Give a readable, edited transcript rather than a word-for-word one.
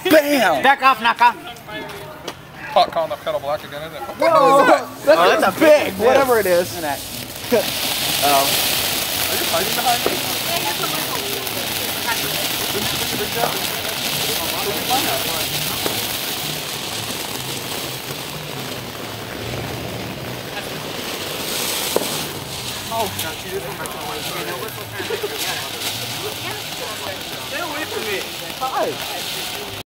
Bam! Back off, Naka. Pot calling the pedal black again, isn't it? Whoa! That's, that's a big, big whatever it is. Look at that. Are you hiding behind me? Oh, God, she didn't come back. Stay away from me. Hi.